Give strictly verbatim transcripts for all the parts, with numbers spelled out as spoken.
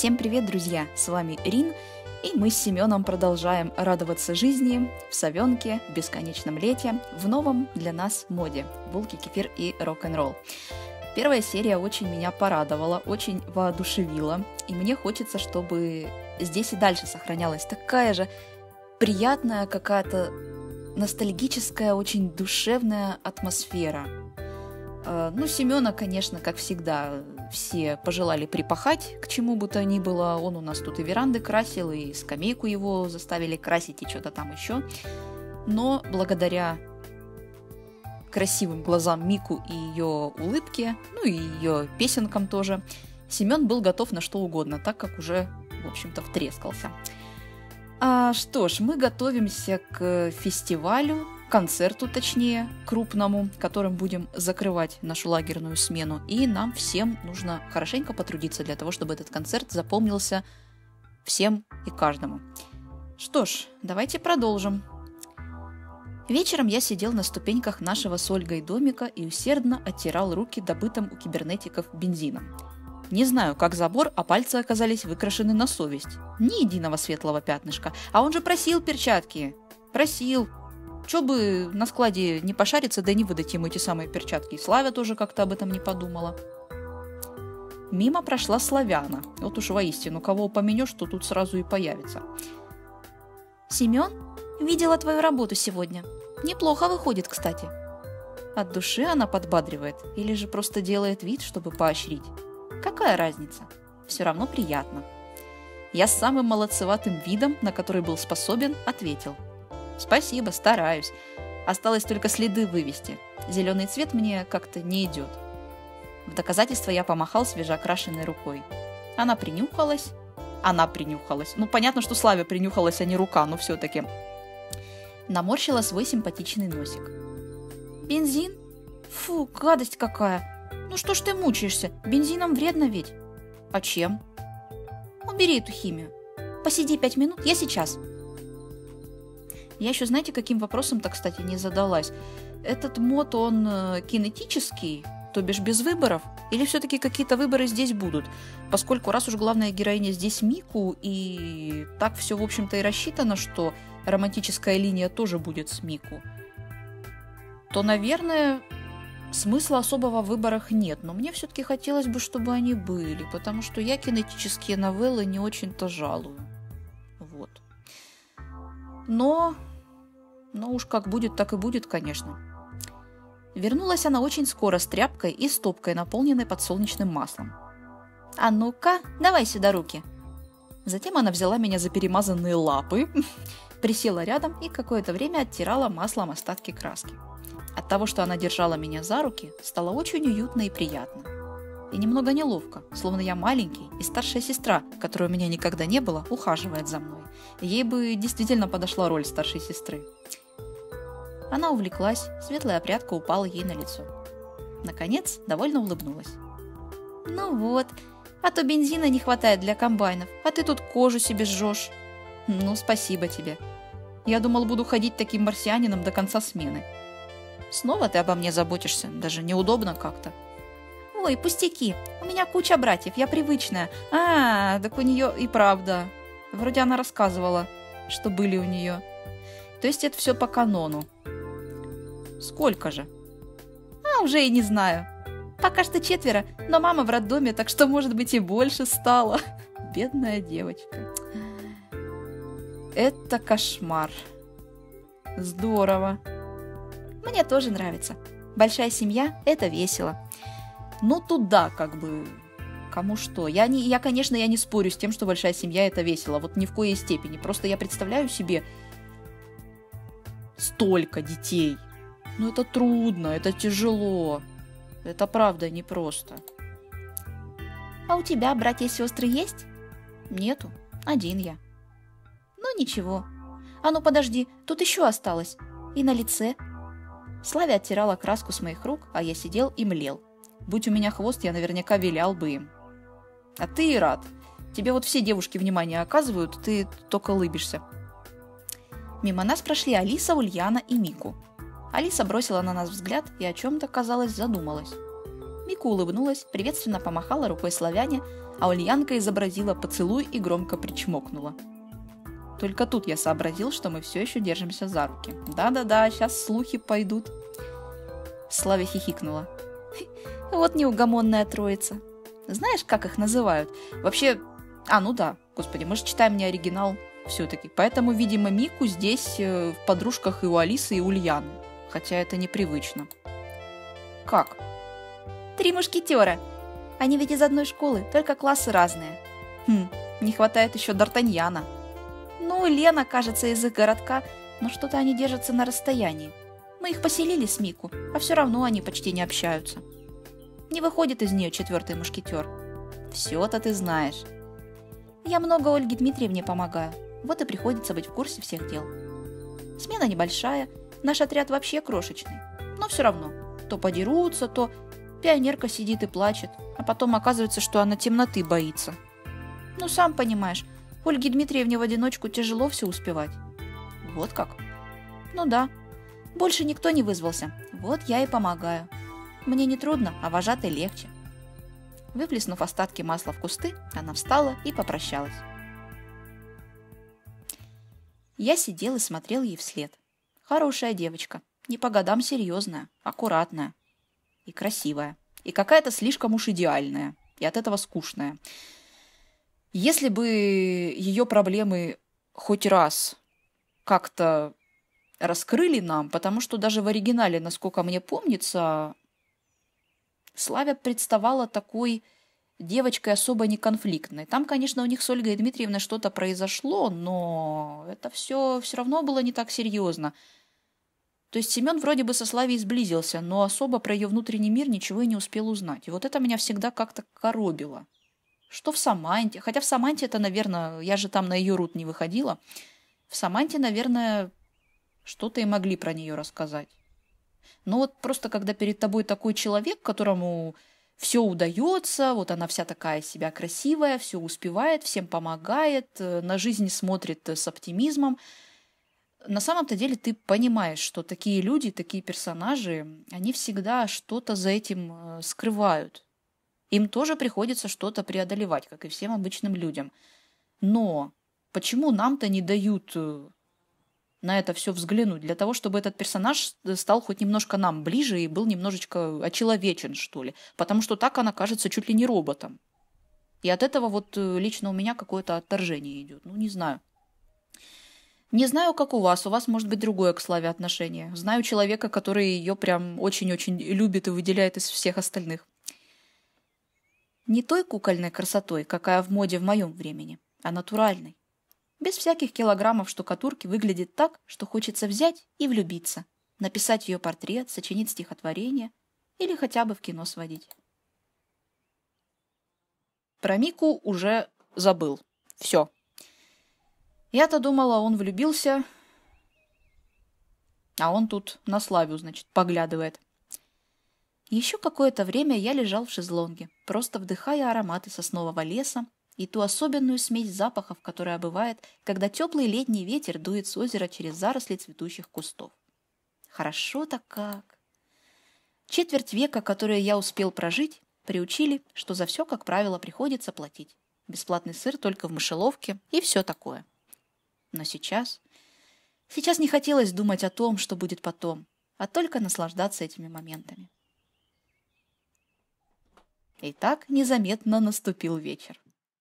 Всем привет, друзья! С вами Рин, и мы с Семеном продолжаем радоваться жизни в Совенке, в бесконечном лете, в новом для нас моде – булки, кефир и рок-н-ролл. Первая серия очень меня порадовала, очень воодушевила, и мне хочется, чтобы здесь и дальше сохранялась такая же приятная какая-то ностальгическая, очень душевная атмосфера. Ну, Семена, конечно, как всегда, все пожелали припахать к чему бы то ни было. Он у нас тут и веранды красил, и скамейку его заставили красить, и что-то там еще. Но благодаря красивым глазам Мику и ее улыбке, ну и ее песенкам тоже, Семен был готов на что угодно, так как уже, в общем-то, втрескался. А что ж, мы готовимся к фестивалю, концерту точнее, крупному, которым будем закрывать нашу лагерную смену. И нам всем нужно хорошенько потрудиться для того, чтобы этот концерт запомнился всем и каждому. Что ж, давайте продолжим. Вечером я сидел на ступеньках нашего с Ольгой домика и усердно оттирал руки добытым у кибернетиков бензином. Не знаю, как забор, а пальцы оказались выкрашены на совесть. Ни единого светлого пятнышка. А он же просил перчатки. Просил. Чё бы на складе не пошариться, да и не выдать ему эти самые перчатки. И Славя тоже как-то об этом не подумала. Мимо прошла Славяна. Вот уж воистину, кого упомянешь, то тут сразу и появится. «Семен, видела твою работу сегодня. Неплохо выходит, кстати». От души она подбадривает или же просто делает вид, чтобы поощрить? Какая разница? Все равно приятно. Я с самым молодцеватым видом, на который был способен, ответил. «Спасибо, стараюсь. Осталось только следы вывести. Зеленый цвет мне как-то не идет». В доказательство я помахал свежеокрашенной рукой. Она принюхалась. Она принюхалась. Ну, понятно, что Славе принюхалась, а не рука, но все-таки. Наморщила свой симпатичный носик. «Бензин? Фу, гадость какая! Ну что ж ты мучаешься? Бензином вредно ведь». «А чем?» «Убери эту химию. Посиди пять минут, я сейчас». Я еще, знаете, каким вопросом-то, кстати, не задалась. Этот мод, он э, кинетический, то бишь без выборов? Или все-таки какие-то выборы здесь будут? Поскольку раз уж главная героиня здесь Мику, и так все, в общем-то, и рассчитано, что романтическая линия тоже будет с Мику, то, наверное, смысла особого в выборах нет. Но мне все-таки хотелось бы, чтобы они были, потому что я кинетические новеллы не очень-то жалую. Вот. Но... Но уж как будет, так и будет, конечно. Вернулась она очень скоро с тряпкой и стопкой, наполненной подсолнечным маслом. «А ну-ка, давай сюда руки». Затем она взяла меня за перемазанные лапы, присела рядом и какое-то время оттирала маслом остатки краски. От того, что она держала меня за руки, стало очень уютно и приятно. И немного неловко, словно я маленький, и старшая сестра, которой у меня никогда не было, ухаживает за мной. Ей бы действительно подошла роль старшей сестры. Она увлеклась, светлая прядка упала ей на лицо. Наконец, довольно улыбнулась. «Ну вот, а то бензина не хватает для комбайнов, а ты тут кожу себе жжешь». «Ну, спасибо тебе. Я думал, буду ходить таким марсианином до конца смены». «Снова ты обо мне заботишься, даже неудобно как-то». «Ой, пустяки, у меня куча братьев, я привычная». «А, так у нее и правда. Вроде она рассказывала, что были у нее. То есть это все по канону». «Сколько же?» «А, уже и не знаю. Пока что четверо, но мама в роддоме, так что, может быть, и больше стало». Бедная девочка. Это кошмар. Здорово. Мне тоже нравится. Большая семья – это весело. Ну, туда как бы... Кому что. Я, не, я, конечно, я не спорю с тем, что большая семья – это весело. Вот ни в коей степени. Просто я представляю себе столько детей. Ну, это трудно, это тяжело. Это правда непросто. А у тебя братья и сестры есть? Нету. Один я. Ну, ничего. А ну, подожди, тут еще осталось. И на лице. Славя оттирала краску с моих рук, а я сидел и млел. Будь у меня хвост, я наверняка вилял бы им. А ты и рад. Тебе вот все девушки внимание оказывают, ты только улыбишься. Мимо нас прошли Алиса, Ульяна и Мику. Алиса бросила на нас взгляд и о чем-то, казалось, задумалась. Мика улыбнулась, приветственно помахала рукой славяне, а Ульянка изобразила поцелуй и громко причмокнула. Только тут я сообразил, что мы все еще держимся за руки. Да-да-да, сейчас слухи пойдут. Славя хихикнула. Вот неугомонная троица. Знаешь, как их называют? Вообще... А, ну да, господи, мы же читаем не оригинал все-таки. Поэтому, видимо, Мику здесь в подружках и у Алисы, и у Ульяны. Хотя это непривычно. Как? Три мушкетера. Они ведь из одной школы, только классы разные. Хм, не хватает еще Д'Артаньяна. Ну, Лена, кажется, из их городка, но что-то они держатся на расстоянии. Мы их поселили с Мику, а все равно они почти не общаются. Не выходит из нее четвертый мушкетер. Все-то ты знаешь. Я много Ольге Дмитриевне помогаю, вот и приходится быть в курсе всех дел. Смена небольшая, наш отряд вообще крошечный, но все равно. То подерутся, то пионерка сидит и плачет, а потом оказывается, что она темноты боится. Ну, сам понимаешь, Ольге Дмитриевне в одиночку тяжело все успевать. Вот как? Ну да. Больше никто не вызвался. Вот я и помогаю. Мне не трудно, а вожатой легче. Выплеснув остатки масла в кусты, она встала и попрощалась. Я сидел и смотрел ей вслед. Хорошая девочка. Не по годам серьезная, аккуратная. И красивая. И какая-то слишком уж идеальная. И от этого скучная. Если бы ее проблемы хоть раз как-то раскрыли нам, потому что даже в оригинале, насколько мне помнится, Славя представала такой девочкой особо неконфликтной. Там, конечно, у них с Ольгой Дмитриевной что-то произошло, но это все все равно было не так серьезно. То есть Семен вроде бы со Славей сблизился, но особо про ее внутренний мир ничего и не успел узнать. И вот это меня всегда как-то коробило. Что в Саманте? Хотя в Саманте это, наверное, я же там на ее рут не выходила. В Саманте, наверное, что-то и могли про нее рассказать. Но вот просто когда перед тобой такой человек, которому все удается, вот она вся такая себя красивая, все успевает, всем помогает, на жизнь смотрит с оптимизмом, на самом-то деле ты понимаешь, что такие люди, такие персонажи, они всегда что-то за этим скрывают. Им тоже приходится что-то преодолевать, как и всем обычным людям. Но почему нам-то не дают на это все взглянуть? Для того, чтобы этот персонаж стал хоть немножко нам ближе и был немножечко очеловечен, что ли. Потому что так она кажется чуть ли не роботом. И от этого вот лично у меня какое-то отторжение идет. Ну, не знаю. Не знаю, как у вас. У вас может быть другое к Славе отношение. Знаю человека, который ее прям очень-очень любит и выделяет из всех остальных. Не той кукольной красотой, какая в моде в моем времени, а натуральной. Без всяких килограммов штукатурки выглядит так, что хочется взять и влюбиться, написать ее портрет, сочинить стихотворение или хотя бы в кино сводить. Про Мику уже забыл. Все. Я-то думала, он влюбился, а он тут на Славю, значит, поглядывает. Еще какое-то время я лежал в шезлонге, просто вдыхая ароматы соснового леса и ту особенную смесь запахов, которая бывает, когда теплый летний ветер дует с озера через заросли цветущих кустов. Хорошо-то как! Четверть века, которые я успел прожить, приучили, что за все, как правило, приходится платить. Бесплатный сыр только в мышеловке и все такое. Но сейчас... Сейчас не хотелось думать о том, что будет потом, а только наслаждаться этими моментами. И так незаметно наступил вечер.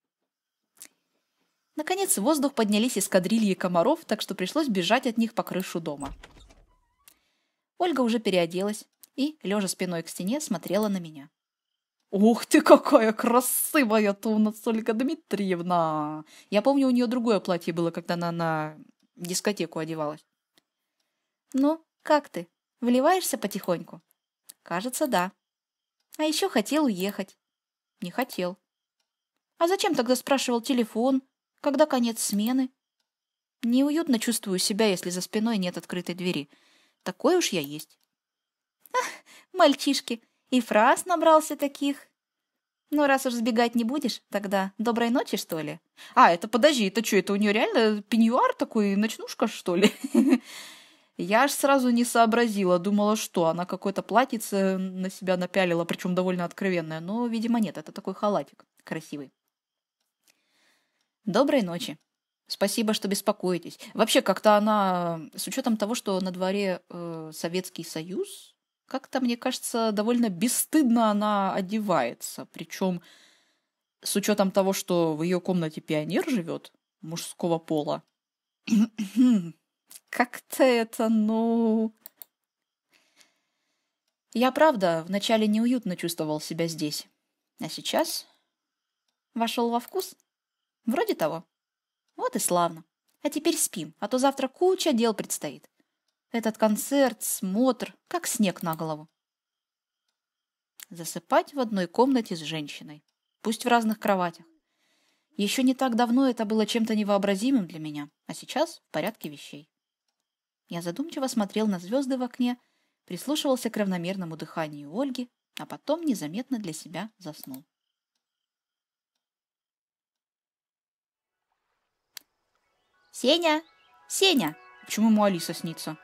Наконец в воздух поднялись эскадрильи комаров, так что пришлось бежать от них по крышу дома. Ольга уже переоделась и, лежа спиной к стене, смотрела на меня. «Ух ты, какая красивая-то у нас Ольга Дмитриевна!» Я помню, у нее другое платье было, когда она на дискотеку одевалась. «Ну, как ты? Вливаешься потихоньку?» «Кажется, да. А еще хотел уехать». «Не хотел». «А зачем тогда спрашивал телефон, когда конец смены?» «Неуютно чувствую себя, если за спиной нет открытой двери. Такой уж я есть». «Ах, мальчишки, и фраз набрался таких. Ну, раз уж сбегать не будешь, тогда доброй ночи, что ли?» «А, это подожди, это что, это у нее реально пеньюар такой, ночнушка, что ли?» Я аж сразу не сообразила, думала, что она какое-то платьице на себя напялила, причем довольно откровенное, но, видимо, нет, это такой халатик красивый. Доброй ночи. Спасибо, что беспокоитесь. Вообще, как-то она, с учетом того, что на дворе э, Советский Союз, как-то, мне кажется, довольно бесстыдно она одевается. Причем, с учетом того, что в ее комнате пионер живет, мужского пола. Как-то это, ну... Я, правда, вначале неуютно чувствовал себя здесь. А сейчас вошел во вкус? Вроде того. Вот и славно. А теперь спим, а то завтра куча дел предстоит. Этот концерт, смотр, как снег на голову. Засыпать в одной комнате с женщиной, пусть в разных кроватях. Еще не так давно это было чем-то невообразимым для меня, а сейчас в порядке вещей. Я задумчиво смотрел на звезды в окне, прислушивался к равномерному дыханию Ольги, а потом незаметно для себя заснул. «Сеня! Сеня!» Почему ему Алиса снится?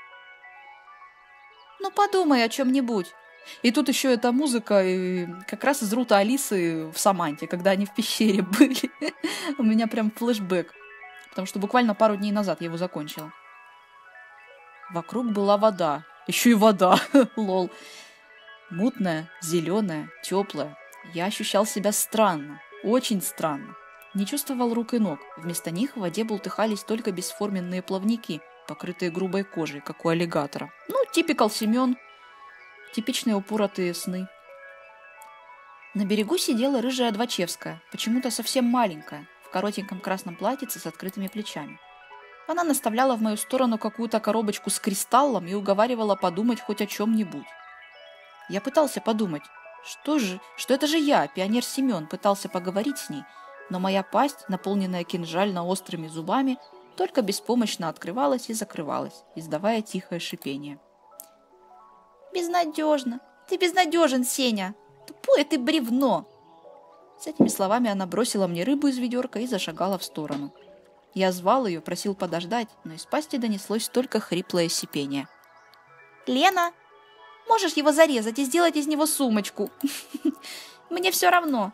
«Ну подумай о чем-нибудь!» И тут еще эта музыка, и как раз из рута Алисы в Саманте, когда они в пещере были. У меня прям флешбэк, потому что буквально пару дней назад я его закончила. Вокруг была вода. Еще и вода. Лол. Мутная, зеленая, теплая. Я ощущал себя странно. Очень странно. Не чувствовал рук и ног. Вместо них в воде бултыхались только бесформенные плавники, покрытые грубой кожей, как у аллигатора. Ну, типикал Семен. Типичные упоротые сны. На берегу сидела рыжая Двачевская, почему-то совсем маленькая, в коротеньком красном платьице с открытыми плечами. Она наставляла в мою сторону какую-то коробочку с кристаллом и уговаривала подумать хоть о чем-нибудь. Я пытался подумать, что же, что это же я, пионер Семен, пытался поговорить с ней, но моя пасть, наполненная кинжально-острыми зубами, только беспомощно открывалась и закрывалась, издавая тихое шипение. «Безнадежно! Ты безнадежен, Сеня! Тупое ты бревно!» С этими словами она бросила мне рыбу из ведерка и зашагала в сторону. Я звал ее, просил подождать, но из пасти донеслось только хриплое сипение. «Лена, можешь его зарезать и сделать из него сумочку? Мне все равно!»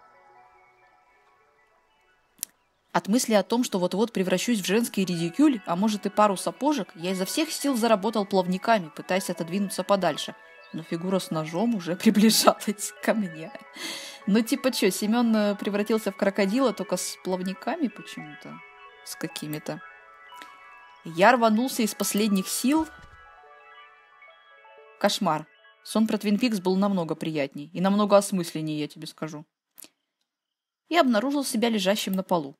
От мысли о том, что вот-вот превращусь в женский редикюль, а может и пару сапожек, я изо всех сил заработал плавниками, пытаясь отодвинуться подальше. Но фигура с ножом уже приближалась ко мне. Ну типа что, Семен превратился в крокодила только с плавниками почему-то? С какими-то. Я рванулся из последних сил. Кошмар. Сон про Твин Пикс был намного приятней и намного осмысленнее, я тебе скажу. Я обнаружил себя лежащим на полу.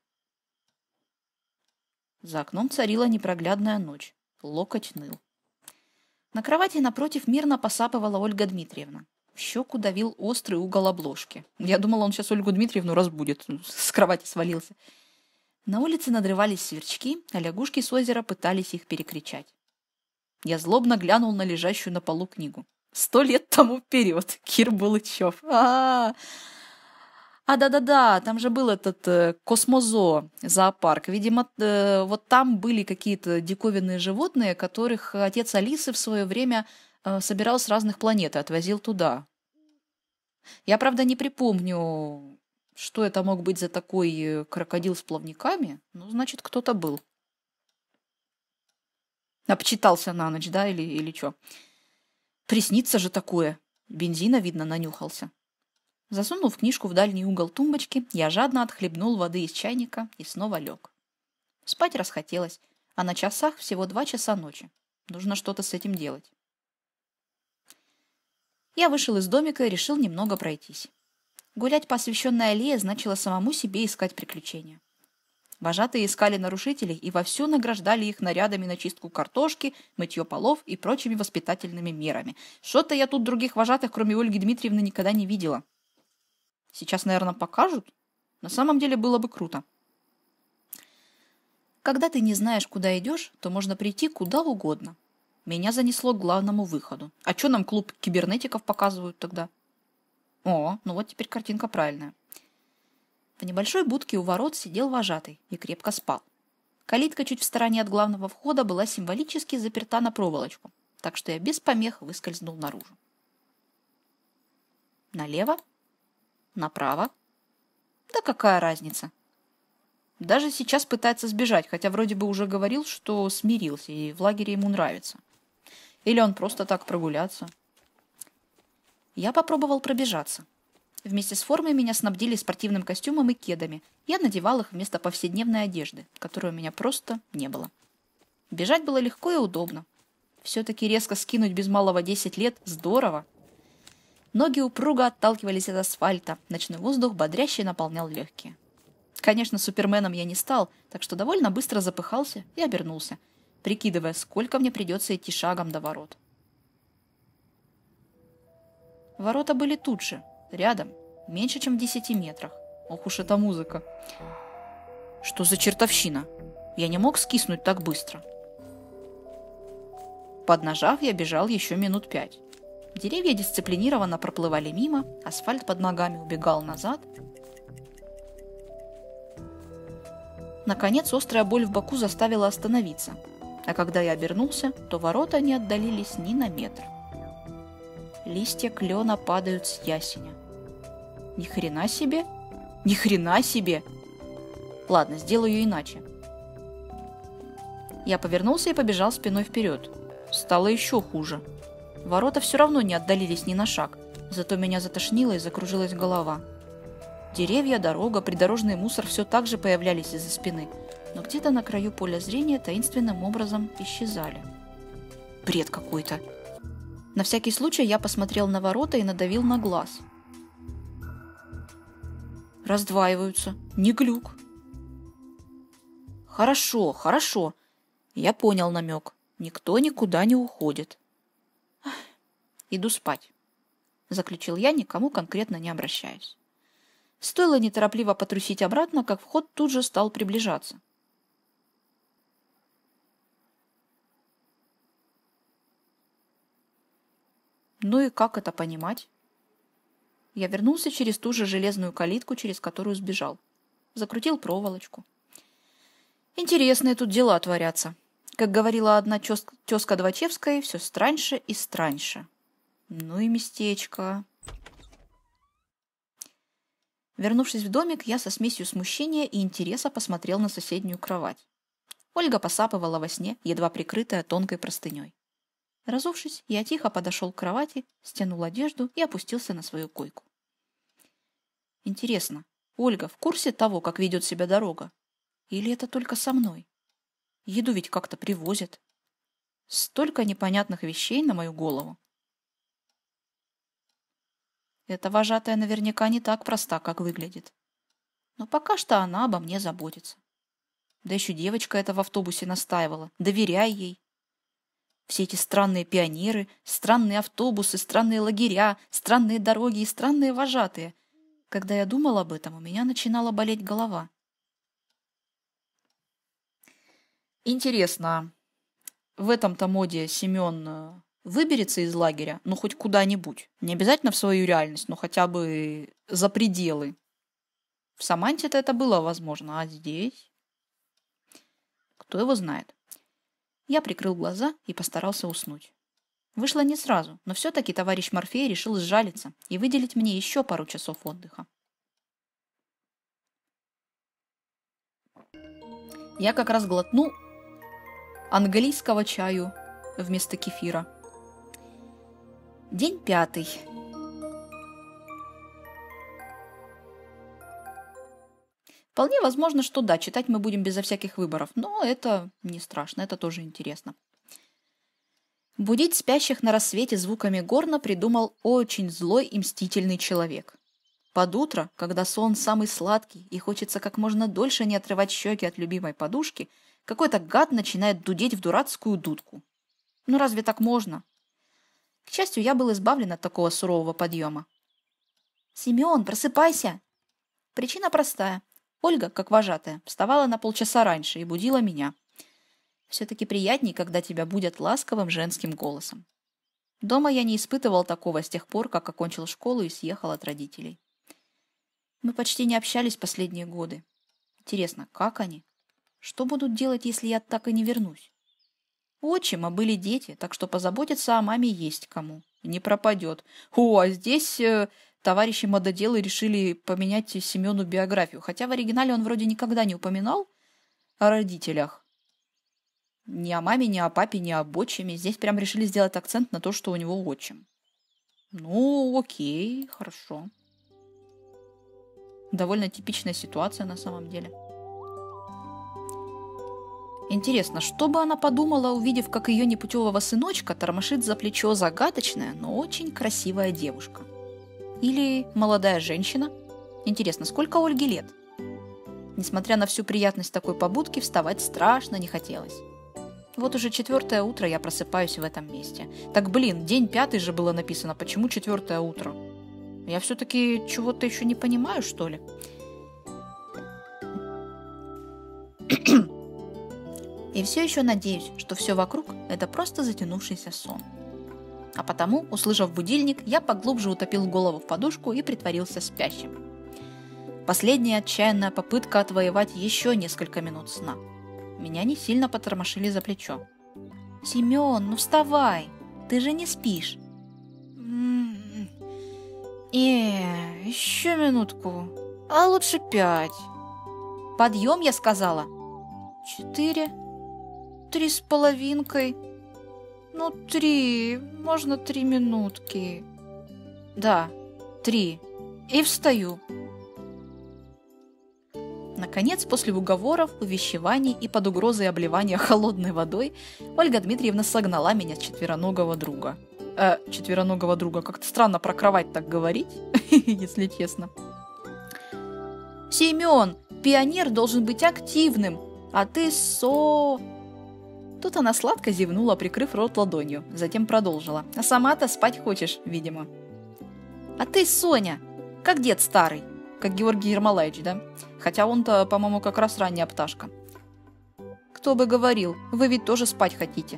За окном царила непроглядная ночь. Локоть ныл. На кровати напротив мирно посапывала Ольга Дмитриевна. В щеку давил острый угол обложки. Я думала, он сейчас Ольгу Дмитриевну разбудит. С кровати свалился. На улице надрывались сверчки, а лягушки с озера пытались их перекричать. Я злобно глянул на лежащую на полу книгу. Сто лет тому вперед. Кир Булычев. А-а-а! А, да-да-да, там же был этот э, Космозоо, зоопарк. Видимо, э, вот там были какие-то диковинные животные, которых отец Алисы в свое время э, собирал с разных планет и отвозил туда. Я, правда, не припомню, что это мог быть за такой крокодил с плавниками. Ну, значит, кто-то был. Обчитался на ночь, да, или, или что? Приснится же такое. Бензина, видно, нанюхался. Засунув книжку в дальний угол тумбочки, я жадно отхлебнул воды из чайника и снова лег. Спать расхотелось, а на часах всего два часа ночи. Нужно что-то с этим делать. Я вышел из домика и решил немного пройтись. Гулять по освещенной аллее значило самому себе искать приключения. Вожатые искали нарушителей и вовсю награждали их нарядами на чистку картошки, мытье полов и прочими воспитательными мерами. Что-то я тут других вожатых, кроме Ольги Дмитриевны, никогда не видела. Сейчас, наверное, покажут. На самом деле было бы круто. Когда ты не знаешь, куда идешь, то можно прийти куда угодно. Меня занесло к главному выходу. А что нам клуб кибернетиков показывают тогда? О, ну вот теперь картинка правильная. В небольшой будке у ворот сидел вожатый и крепко спал. Калитка чуть в стороне от главного входа была символически заперта на проволочку, так что я без помех выскользнул наружу. Налево? Направо? Да какая разница? Даже сейчас пытается сбежать, хотя вроде бы уже говорил, что смирился, и в лагере ему нравится. Или он просто так прогуляться. Я попробовал пробежаться. Вместе с формой меня снабдили спортивным костюмом и кедами. Я надевал их вместо повседневной одежды, которой у меня просто не было. Бежать было легко и удобно. Все-таки резко скинуть без малого десять лет – здорово. Ноги упруго отталкивались от асфальта, ночной воздух бодряще наполнял легкие. Конечно, суперменом я не стал, так что довольно быстро запыхался и обернулся, прикидывая, сколько мне придется идти шагом до ворот. Ворота были тут же, рядом, меньше, чем в десяти метрах. Ох уж эта музыка. Что за чертовщина? Я не мог скиснуть так быстро. Поднажав, я бежал еще минут пять. Деревья дисциплинированно проплывали мимо, асфальт под ногами убегал назад. Наконец, острая боль в боку заставила остановиться, а когда я обернулся, то ворота не отдалились ни на метр. Листья клена падают с ясеня. Ни хрена себе! Ни хрена себе! Ладно, сделаю иначе. Я повернулся и побежал спиной вперед. Стало еще хуже. Ворота все равно не отдалились ни на шаг, зато меня затошнило и закружилась голова. Деревья, дорога, придорожный мусор все так же появлялись из-за спины, но где-то на краю поля зрения таинственным образом исчезали. Бред какой-то. На всякий случай я посмотрел на ворота и надавил на глаз. Раздваиваются. Не глюк. Хорошо, хорошо. Я понял намек. Никто никуда не уходит. Иду спать, заключил я, никому конкретно не обращаясь. Стоило неторопливо потрусить обратно, как вход тут же стал приближаться. Ну и как это понимать? Я вернулся через ту же железную калитку, через которую сбежал. Закрутил проволочку. Интересные тут дела творятся. Как говорила одна тезка Двачевской, все страньше и страньше. Ну и местечко. Вернувшись в домик, я со смесью смущения и интереса посмотрел на соседнюю кровать. Ольга посапывала во сне, едва прикрытая тонкой простыней. Разувшись, я тихо подошел к кровати, стянул одежду и опустился на свою койку. Интересно, Ольга в курсе того, как ведет себя дорога? Или это только со мной? Еду ведь как-то привозят. Столько непонятных вещей на мою голову. Эта вожатая наверняка не так проста, как выглядит. Но пока что она обо мне заботится. Да еще девочка эта в автобусе настаивала. Доверяй ей. Все эти странные пионеры, странные автобусы, странные лагеря, странные дороги и странные вожатые. Когда я думал об этом, у меня начинала болеть голова. Интересно, в этом-то моде Семен выберется из лагеря, ну хоть куда-нибудь. Не обязательно в свою реальность, но хотя бы за пределы. В Саманте-то это было возможно, а здесь? Кто его знает? Я прикрыл глаза и постарался уснуть. Вышло не сразу, но все-таки товарищ Морфей решил сжалиться и выделить мне еще пару часов отдыха. Я как раз глотнул английского чаю вместо кефира. День пятый. Вполне возможно, что да, читать мы будем безо всяких выборов, но это не страшно, это тоже интересно. Будить спящих на рассвете звуками горна придумал очень злой и мстительный человек. Под утро, когда сон самый сладкий и хочется как можно дольше не отрывать щеки от любимой подушки, какой-то гад начинает дудеть в дурацкую дудку. Ну разве так можно? К счастью, я был избавлен от такого сурового подъема. «Семен, просыпайся!» Причина простая. Ольга, как вожатая, вставала на полчаса раньше и будила меня. Все-таки приятней, когда тебя будят ласковым женским голосом. Дома я не испытывал такого с тех пор, как окончил школу и съехал от родителей. Мы почти не общались последние годы. Интересно, как они? Что будут делать, если я так и не вернусь? У отчима были дети, так что позаботиться о маме есть кому. Не пропадет. О, а здесь э, товарищи мододелы решили поменять Семену биографию, хотя в оригинале он вроде никогда не упоминал о родителях. Ни о маме, ни о папе, ни об отчиме. Здесь прям решили сделать акцент на то, что у него отчим. Ну, окей, хорошо. Довольно типичная ситуация на самом деле. Интересно, что бы она подумала, увидев, как ее непутевого сыночка тормошит за плечо загадочная, но очень красивая девушка? Или молодая женщина? Интересно, сколько Ольге лет? Несмотря на всю приятность такой побудки, вставать страшно не хотелось. Вот уже четвертое утро я просыпаюсь в этом месте. Так, блин, день пятый же было написано, почему четвертое утро? Я все-таки чего-то еще не понимаю, что ли? И все еще надеюсь, что все вокруг – это просто затянувшийся сон. А потому, услышав будильник, я поглубже утопил голову в подушку и притворился спящим. Последняя отчаянная попытка отвоевать еще несколько минут сна. Меня не сильно потормошили за плечо. «Семен, ну вставай! Ты же не спишь!» «Э, еще минутку, а лучше пять!» «Подъем, я сказала!» «Четыре, три с половинкой, ну три, можно три минутки!» «Да, три, и встаю!» Наконец, после уговоров, увещеваний и под угрозой обливания холодной водой, Ольга Дмитриевна согнала меня с четвероногого друга. Э, четвероногого друга, как-то странно про кровать так говорить, если честно. «Семен, пионер должен быть активным, а ты со...» Тут она сладко зевнула, прикрыв рот ладонью, затем продолжила. «А сама-то спать хочешь, видимо». «А ты, Соня, как дед старый, как Георгий Ермолаевич, да? Хотя он-то, по-моему, как раз ранняя пташка». «Кто бы говорил, вы ведь тоже спать хотите».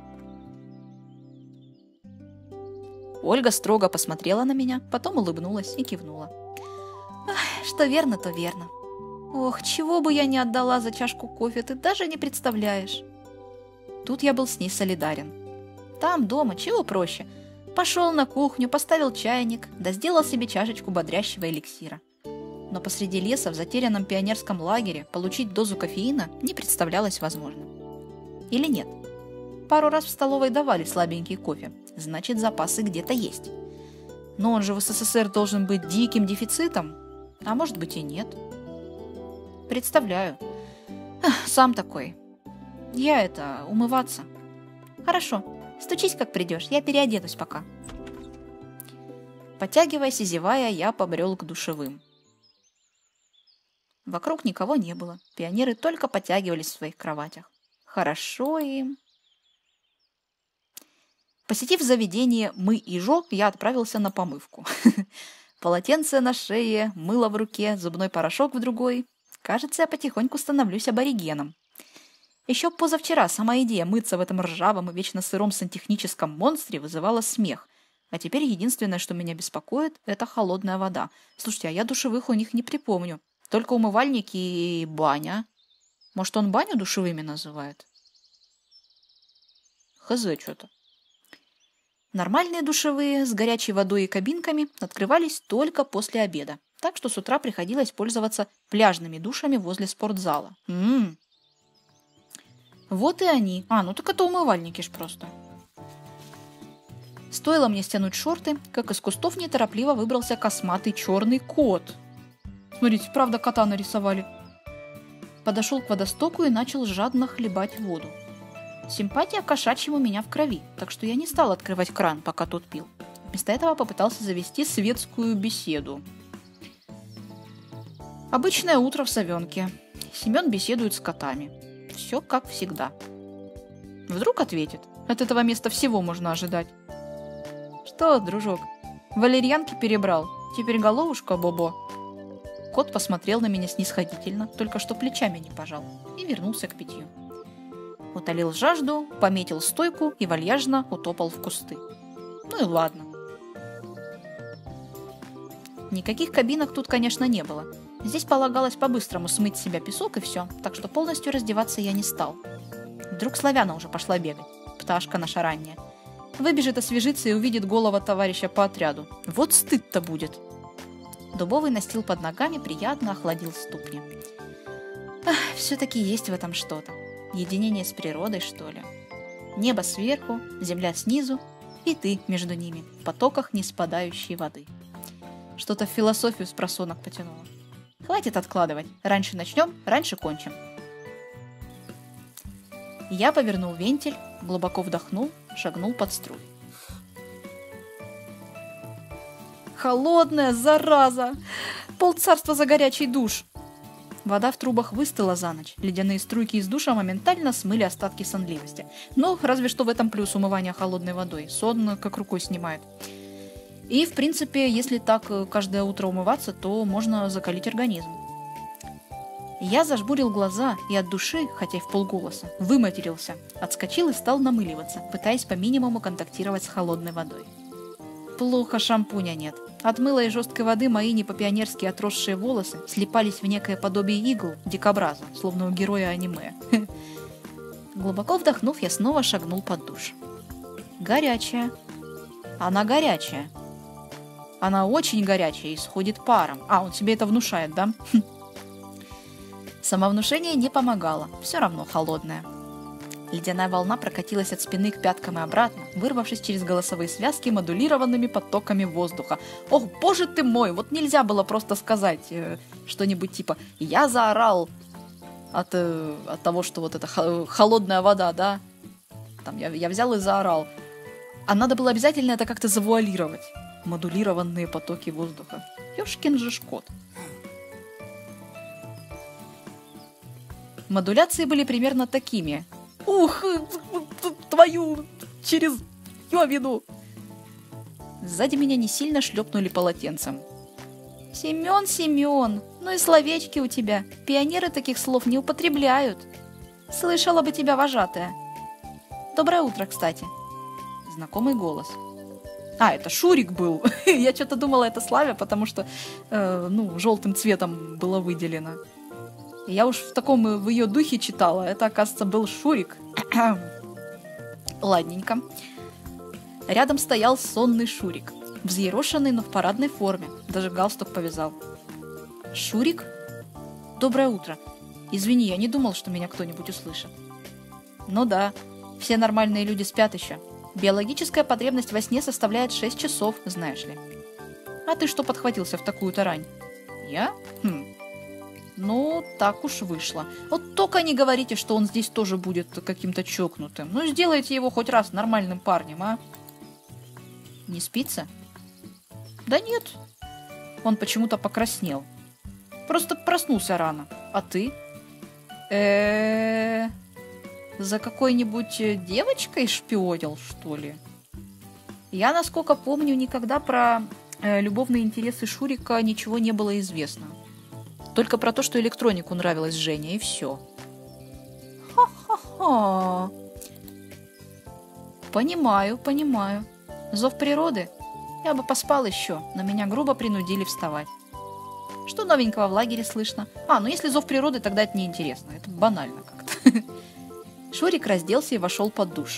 Ольга строго посмотрела на меня, потом улыбнулась и кивнула. «Ах, что верно, то верно. Ох, чего бы я не отдала за чашку кофе, ты даже не представляешь». Тут я был с ней солидарен. Там, дома, чего проще. Пошел на кухню, поставил чайник, да сделал себе чашечку бодрящего эликсира. Но посреди леса в затерянном пионерском лагере получить дозу кофеина не представлялось возможным. Или нет? Пару раз в столовой давали слабенький кофе, значит, запасы где-то есть. Но он же в СССР должен быть диким дефицитом, а может быть и нет. Представляю. Ах, сам такой. Я это, умываться. Хорошо, стучись, как придешь, я переоденусь пока. Потягиваясь и зевая, я побрел к душевым. Вокруг никого не было, пионеры только потягивались в своих кроватях. Хорошо им. Посетив заведение «Мы и Жо», я отправился на помывку. Полотенце на шее, мыло в руке, зубной порошок в другой. Кажется, я потихоньку становлюсь аборигеном. Еще позавчера сама идея мыться в этом ржавом и вечно сыром сантехническом монстре вызывала смех. А теперь единственное, что меня беспокоит, это холодная вода. Слушайте, а я душевых у них не припомню. Только умывальники и баня. Может, он баню душевыми называет? Хз, что-то. Нормальные душевые с горячей водой и кабинками открывались только после обеда. Так что с утра приходилось пользоваться пляжными душами возле спортзала. М-м. Вот и они. А, ну так это умывальники ж просто. Стоило мне стянуть шорты, как из кустов неторопливо выбрался косматый черный кот. Смотрите, правда кота нарисовали. Подошел к водостоку и начал жадно хлебать воду. Симпатия к кошачьему у меня в крови, так что я не стал открывать кран, пока тот пил. Вместо этого попытался завести светскую беседу. Обычное утро в Савенке. Семен беседует с котами. Все как всегда. Вдруг ответит. От этого места всего можно ожидать. Что, дружок, валерьянки перебрал? Теперь головушка, Бобо. Кот посмотрел на меня снисходительно, только что плечами не пожал, и вернулся к питью. Утолил жажду, пометил стойку и вальяжно утопал в кусты. Ну и ладно. Никаких кабинок тут, конечно, не было. Здесь полагалось по-быстрому смыть с себя песок и все, так что полностью раздеваться я не стал. Вдруг Славяна уже пошла бегать. Пташка наша ранняя. Выбежит освежиться и увидит голого товарища по отряду. Вот стыд-то будет. Дубовый настил под ногами приятно охладил ступни. Ах, все-таки есть в этом что-то. Единение с природой, что ли. Небо сверху, земля снизу, и ты между ними, в потоках не спадающей воды. Что-то в философию с просонок потянуло. Хватит откладывать. Раньше начнем, раньше кончим. Я повернул вентиль, глубоко вдохнул, шагнул под струй. Холодная зараза! Полцарства за горячий душ! Вода в трубах выстыла за ночь. Ледяные струйки из душа моментально смыли остатки сонливости. Но разве что в этом плюс умывания холодной водой. Сон как рукой снимает. И, в принципе, если так каждое утро умываться, то можно закалить организм. Я зажмурил глаза и от души, хотя и в полголоса, выматерился, отскочил и стал намыливаться, пытаясь по минимуму контактировать с холодной водой. Плохо шампуня нет. От мыла и жесткой воды мои не по-пионерски отросшие волосы слипались в некое подобие игл, дикобраза, словно у героя аниме. Глубоко вдохнув, я снова шагнул под душ. Горячая. Она горячая. Она очень горячая и сходит паром. А, он себе это внушает, да? Самовнушение не помогало, все равно холодное. Ледяная волна прокатилась от спины к пяткам и обратно, вырвавшись через голосовые связки модулированными потоками воздуха. Ох, боже ты мой, вот нельзя было просто сказать э, что-нибудь типа «я заорал» от, э, от того, что вот это холодная вода, да? Там я, я взял и заорал. А надо было обязательно это как-то завуалировать. Модулированные потоки воздуха. Ёшкин же ж кот. Модуляции были примерно такими. Ух, твою, через ёвину. Сзади меня не сильно шлепнули полотенцем. Семен, Семен, ну и словечки у тебя. Пионеры таких слов не употребляют. Слышала бы тебя вожатая. Доброе утро, кстати. Знакомый голос. А, это Шурик был. Я что-то думала, это Славя, потому что, э, ну, желтым цветом было выделено. Я уж в таком в ее духе читала. Это, оказывается, был Шурик. Ладненько. Рядом стоял сонный Шурик. Взъерошенный, но в парадной форме. Даже галстук повязал. Шурик? Доброе утро. Извини, я не думал, что меня кто-нибудь услышит. Ну да, все нормальные люди спят еще. Биологическая потребность во сне составляет шесть часов, знаешь ли. А ты что подхватился в такую-то рань? Я? Хм. Ну, так уж вышло. Вот только не говорите, что он здесь тоже будет каким-то чокнутым. Ну, сделайте его хоть раз нормальным парнем, а? Не спится? Да нет. Он почему-то покраснел. Просто проснулся рано. А ты? Э-э... За какой-нибудь девочкой шпионил, что ли? Я, насколько помню, никогда про э, любовные интересы Шурика ничего не было известно. Только про то, что электронику нравилась Жене, и все. Ха-ха-ха. Понимаю, понимаю. Зов природы? Я бы поспал еще, но меня грубо принудили вставать. Что новенького в лагере слышно? А, ну если зов природы, тогда это неинтересно. Это банально как-то. Шурик разделся и вошел под душ.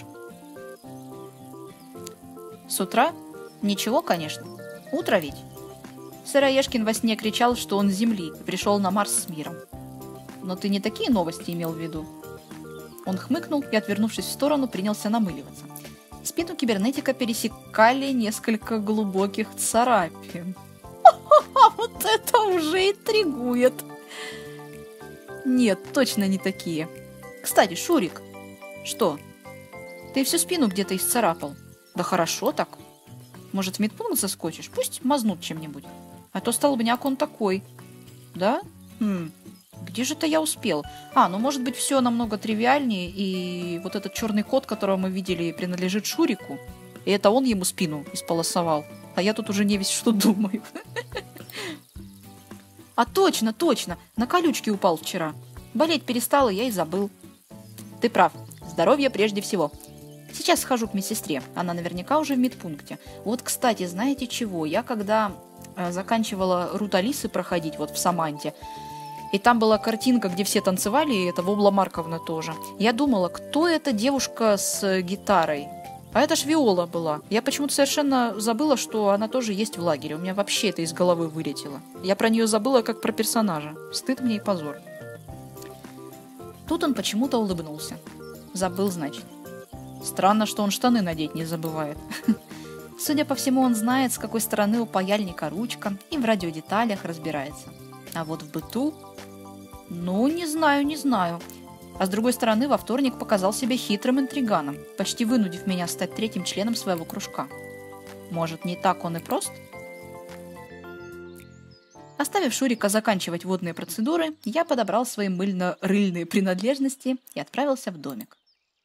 С утра? Ничего, конечно. Утро ведь. Сыроежкин во сне кричал, что он с Земли и пришел на Марс с миром. Но ты не такие новости имел в виду? Он хмыкнул и, отвернувшись в сторону, принялся намыливаться. Спину кибернетика пересекали несколько глубоких царапин. Вот это уже интригует. Нет, точно не такие. Кстати, Шурик. Что? Ты всю спину где-то исцарапал. Да хорошо так. Может, в медпункт заскочишь? Пусть мазнут чем-нибудь. А то столбняк он такой. Да? Хм. Где же-то я успел? А, ну может быть все намного тривиальнее, и вот этот черный кот, которого мы видели, принадлежит Шурику. И это он ему спину исполосовал. А я тут уже не весь что думаю. А точно, точно. На колючки упал вчера. Болеть перестал, и я и забыл. Ты прав. Здоровье прежде всего. Сейчас схожу к медсестре. Она наверняка уже в медпункте. Вот, кстати, знаете чего? Я когда э, заканчивала Рут Алисы проходить вот в Саманте. И там была картинка, где все танцевали, и это Вобла Марковна тоже. Я думала, кто эта девушка с гитарой? А это ж Виола была. Я почему-то совершенно забыла, что она тоже есть в лагере. У меня вообще это из головы вылетело. Я про нее забыла, как про персонажа. Стыд мне и позор. Тут он почему-то улыбнулся. Забыл, значит. Странно, что он штаны надеть не забывает. Судя по всему, он знает, с какой стороны у паяльника ручка, и в радиодеталях разбирается. А вот в быту... Ну, не знаю, не знаю. А с другой стороны, во вторник показал себя хитрым интриганом, почти вынудив меня стать третьим членом своего кружка. Может, не так он и прост? Оставив Шурика заканчивать водные процедуры, я подобрал свои мыльно-рыльные принадлежности и отправился в домик.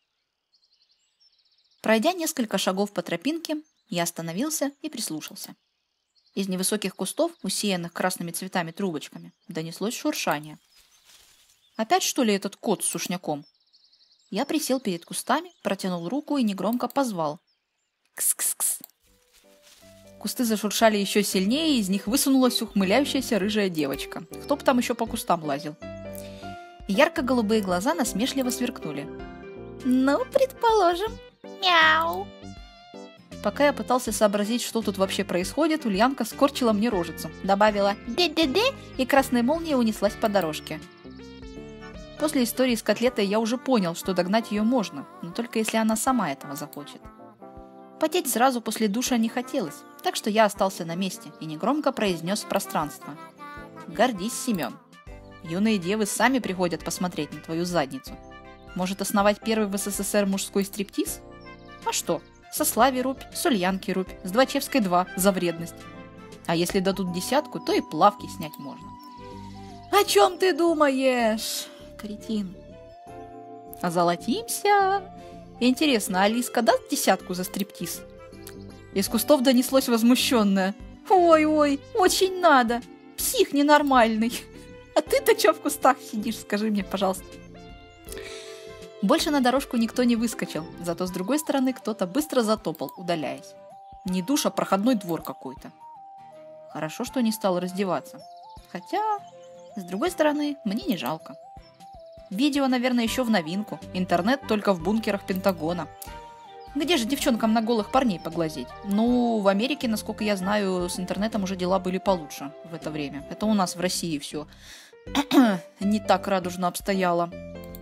Пройдя несколько шагов по тропинке, я остановился и прислушался. Из невысоких кустов, усеянных красными цветами трубочками, донеслось шуршание. Опять, что ли, этот кот с сушняком? Я присел перед кустами, протянул руку и негромко позвал. Кс-кс-кс. Кусты зашуршали еще сильнее, и из них высунулась ухмыляющаяся рыжая девочка. Кто бы там еще по кустам лазил? Ярко-голубые глаза насмешливо сверкнули. Ну, предположим. Мяу. Пока я пытался сообразить, что тут вообще происходит, Ульянка скорчила мне рожицу, добавила «де-де-де», и красная молния унеслась по дорожке. После истории с котлетой я уже понял, что догнать ее можно, но только если она сама этого захочет. Потеть сразу после душа не хотелось, так что я остался на месте и негромко произнес в пространство. «Гордись, Семен. Юные девы сами приходят посмотреть на твою задницу. Может, основать первый в СССР мужской стриптиз? А что? Со Слави рубь, с Ульянки рубь, с Двачевской два за вредность. А если дадут десятку, то и плавки снять можно». «О чем ты думаешь?» Кретин. Озолотимся. Интересно, Алиска даст десятку за стриптиз? Из кустов донеслось возмущенное. Ой-ой, очень надо. Псих ненормальный. А ты-то че в кустах сидишь, скажи мне, пожалуйста. Больше на дорожку никто не выскочил, зато с другой стороны кто-то быстро затопал, удаляясь. Не душ, а проходной двор какой-то. Хорошо, что не стал раздеваться. Хотя, с другой стороны, мне не жалко. Видео, наверное, еще в новинку. Интернет только в бункерах Пентагона. Где же девчонкам на голых парней поглазеть? Ну, в Америке, насколько я знаю, с интернетом уже дела были получше в это время. Это у нас в России все не так радужно обстояло.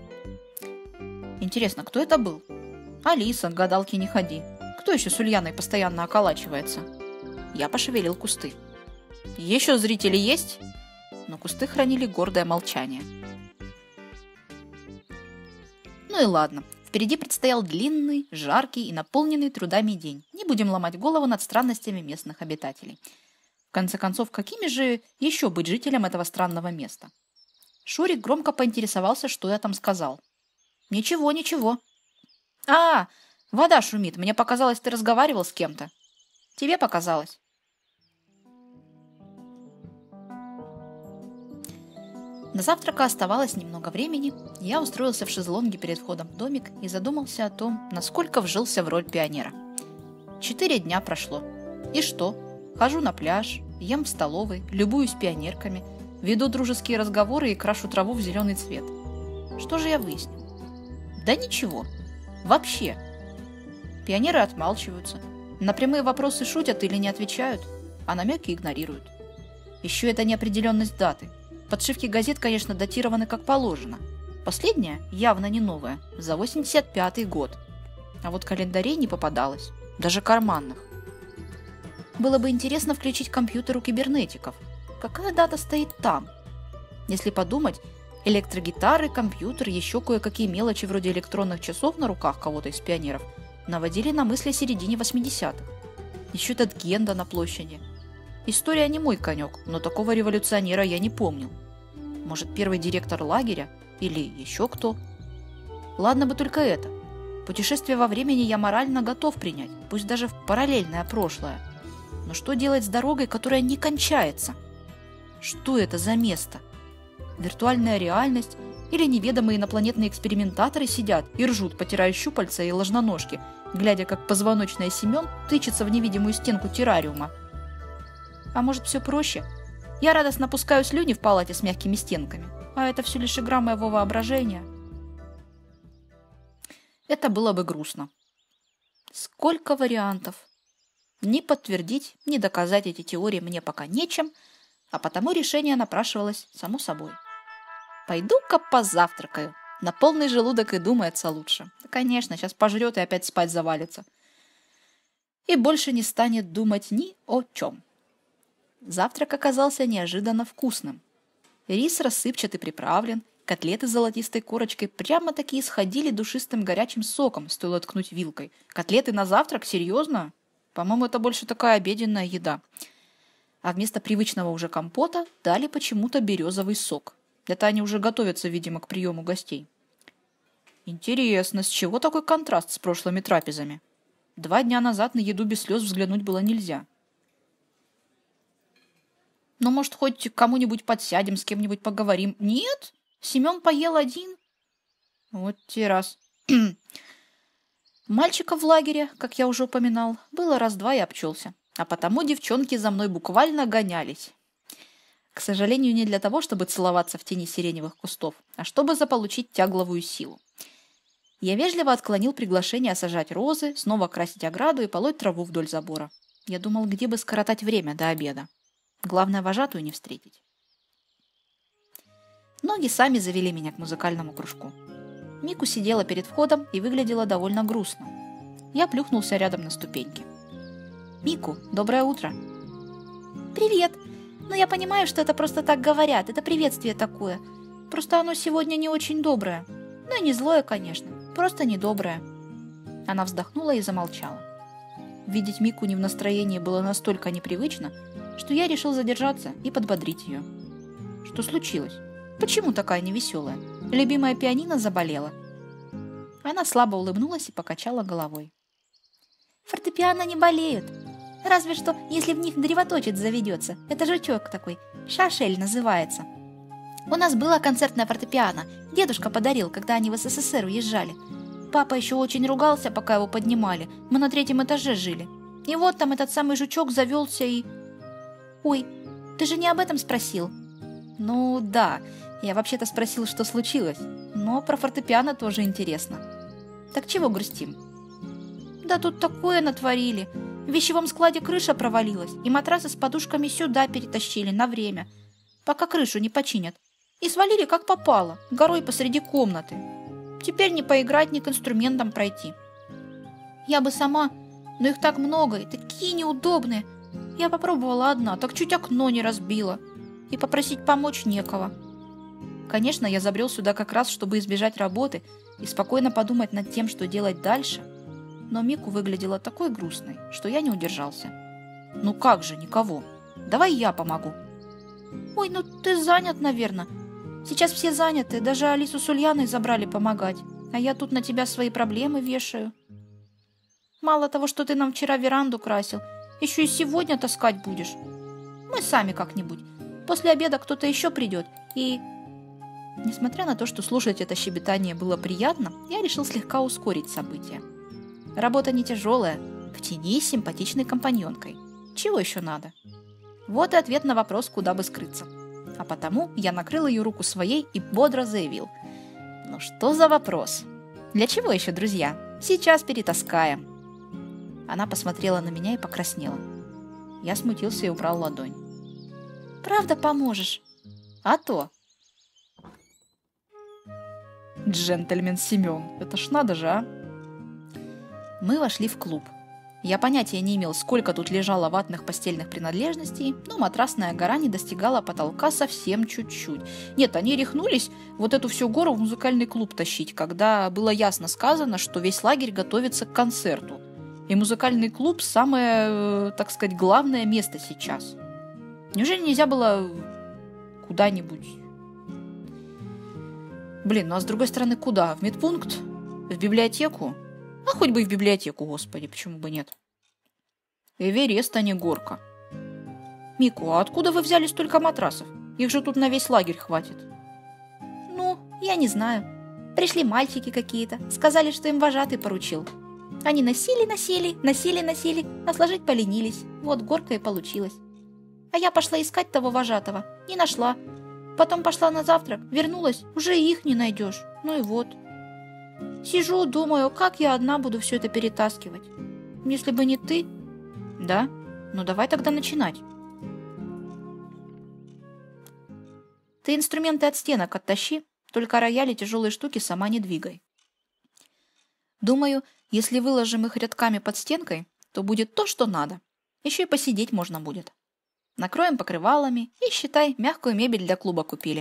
Интересно, кто это был? Алиса, к гадалке не ходи. Кто еще с Ульяной постоянно околачивается? Я пошевелил кусты. Еще зрители есть? Но кусты хранили гордое молчание. Ну и ладно. Впереди предстоял длинный, жаркий и наполненный трудами день. Не будем ломать голову над странностями местных обитателей. В конце концов, какими же еще быть жителям этого странного места? Шурик громко поинтересовался, что я там сказал. Ничего, ничего. А, вода шумит. Мне показалось, ты разговаривал с кем-то. Тебе показалось. До завтрака оставалось немного времени. Я устроился в шезлонге перед входом в домик и задумался о том, насколько вжился в роль пионера. Четыре дня прошло. И что? Хожу на пляж, ем в столовой, любуюсь пионерками, веду дружеские разговоры и крашу траву в зеленый цвет. Что же я выяснил? Да ничего. Вообще. Пионеры отмалчиваются. На прямые вопросы шутят или не отвечают, а намеки игнорируют. Еще это неопределенность даты. Подшивки газет, конечно, датированы как положено. Последняя, явно не новая, за восемьдесят пятый год. А вот календарей не попадалось, даже карманных. Было бы интересно включить компьютер у кибернетиков. Какая дата стоит там? Если подумать, электрогитары, компьютер, еще кое-какие мелочи вроде электронных часов на руках кого-то из пионеров наводили на мысли о середине восьмидесятых. Еще этот Генда на площади. История не мой конек, но такого революционера я не помнил. Может, первый директор лагеря? Или еще кто? Ладно бы только это. Путешествие во времени я морально готов принять, пусть даже в параллельное прошлое. Но что делать с дорогой, которая не кончается? Что это за место? Виртуальная реальность? Или неведомые инопланетные экспериментаторы сидят и ржут, потирая щупальца и ложноножки, глядя, как позвоночная Семен тычется в невидимую стенку террариума? А может, все проще? Я радостно пускаю слюни в палате с мягкими стенками, а это все лишь игра моего воображения. Это было бы грустно. Сколько вариантов. Ни подтвердить, ни доказать эти теории мне пока нечем, а потому решение напрашивалось само собой. Пойду-ка позавтракаю. На полный желудок и думается лучше. Да, конечно, сейчас пожрет и опять спать завалится. И больше не станет думать ни о чем. Завтрак оказался неожиданно вкусным. Рис рассыпчатый приправлен, котлеты с золотистой корочкой прямо-таки исходили душистым горячим соком, стоило ткнуть вилкой. Котлеты на завтрак? Серьезно? По-моему, это больше такая обеденная еда. А вместо привычного уже компота дали почему-то березовый сок. Это они уже готовятся, видимо, к приему гостей. Интересно, с чего такой контраст с прошлыми трапезами? Два дня назад на еду без слез взглянуть было нельзя. Ну, может, хоть кому-нибудь подсядем, с кем-нибудь поговорим? Нет? Семен поел один? Вот те раз. Мальчиков в лагере, как я уже упоминал, было раз-два и обчелся. А потому девчонки за мной буквально гонялись. К сожалению, не для того, чтобы целоваться в тени сиреневых кустов, а чтобы заполучить тягловую силу. Я вежливо отклонил приглашение сажать розы, снова красить ограду и полоть траву вдоль забора. Я думал, где бы скоротать время до обеда. Главное, вожатую не встретить. Ноги сами завели меня к музыкальному кружку. Мику сидела перед входом и выглядела довольно грустно. Я плюхнулся рядом на ступеньки. «Мику, доброе утро!» «Привет! Но я понимаю, что это просто так говорят, это приветствие такое. Просто оно сегодня не очень доброе. Ну и не злое, конечно, просто недоброе». Она вздохнула и замолчала. Видеть Мику не в настроении было настолько непривычно, что я решил задержаться и подбодрить ее. «Что случилось? Почему такая невеселая? Любимая пианино заболела?» Она слабо улыбнулась и покачала головой. «Фортепиано не болеют. Разве что, если в них древоточец заведется. Это жучок такой. Шашель называется. У нас было концертное фортепиано. Дедушка подарил, когда они в СССР уезжали. Папа еще очень ругался, пока его поднимали. Мы на третьем этаже жили. И вот там этот самый жучок завелся и... Ой, ты же не об этом спросил?» «Ну да, я вообще-то спросил, что случилось. Но про фортепиано тоже интересно. Так чего грустим?» «Да тут такое натворили. В вещевом складе крыша провалилась, и матрасы с подушками сюда перетащили на время, пока крышу не починят. И свалили как попало, горой посреди комнаты. Теперь не поиграть, ни к инструментам пройти. Я бы сама, но их так много и такие неудобные. Я попробовала одна, так чуть окно не разбила. И попросить помочь некого». Конечно, я забрел сюда как раз, чтобы избежать работы и спокойно подумать над тем, что делать дальше. Но Мику выглядела такой грустной, что я не удержался. «Ну как же, никого? Давай я помогу». «Ой, ну ты занят, наверное. Сейчас все заняты, даже Алису с Ульяной забрали помогать, а я тут на тебя свои проблемы вешаю. Мало того, что ты нам вчера веранду красил, еще и сегодня таскать будешь. Мы сами как-нибудь. После обеда кто-то еще придет, и...» Несмотря на то, что слушать это щебетание было приятно, я решил слегка ускорить события. Работа не тяжелая, в тени с симпатичной компаньонкой. Чего еще надо? Вот и ответ на вопрос, куда бы скрыться. А потому я накрыл ее руку своей и бодро заявил: «Ну что за вопрос? Для чего еще, друзья? Сейчас перетаскаем». Она посмотрела на меня и покраснела. Я смутился и убрал ладонь. «Правда поможешь?» «А то!» Джентльмен Семен, это ж надо же, а? Мы вошли в клуб. Я понятия не имел, сколько тут лежало ватных постельных принадлежностей, но матрасная гора не достигала потолка совсем чуть-чуть. Нет, они рехнулись вот эту всю гору в музыкальный клуб тащить, когда было ясно сказано, что весь лагерь готовится к концерту. И музыкальный клуб – самое, так сказать, главное место сейчас. Неужели нельзя было куда-нибудь? Блин, ну а с другой стороны, куда? В медпункт? В библиотеку? А хоть бы и в библиотеку, господи, почему бы нет? Эверест, а не горка. Мику, а откуда вы взяли столько матрасов? Их же тут на весь лагерь хватит. Ну, я не знаю. Пришли мальчики какие-то, сказали, что им вожатый поручил. Они носили, носили, носили, носили, а сложить поленились. Вот горка и получилась. А я пошла искать того вожатого. Не нашла. Потом пошла на завтрак, вернулась, уже их не найдешь. Ну и вот. Сижу, думаю, как я одна буду все это перетаскивать. Если бы не ты... Да? Ну давай тогда начинать. Ты инструменты от стенок оттащи, только рояли тяжелые штуки сама не двигай. Думаю, если выложим их рядками под стенкой, то будет то, что надо. Еще и посидеть можно будет. Накроем покрывалами и, считай, мягкую мебель для клуба купили.